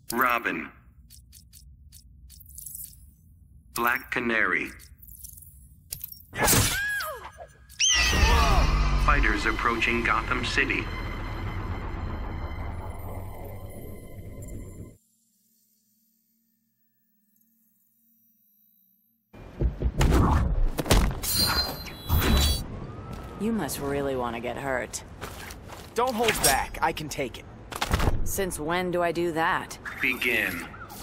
Robin. Black Canary. Fighters approaching Gotham City. You must really want to get hurt. Don't hold back. I can take it. Since when do I do that? Begin.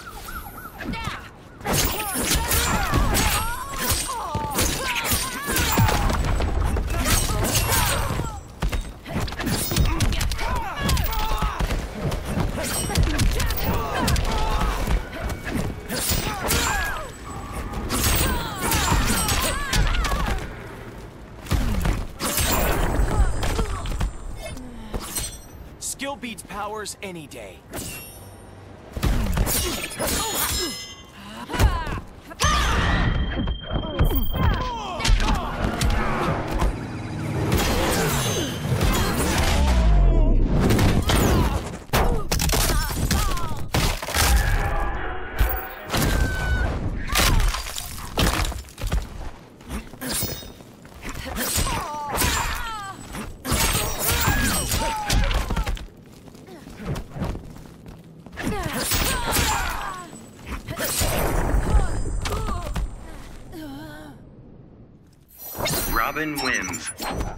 Skill beats powers any day. Robin wins.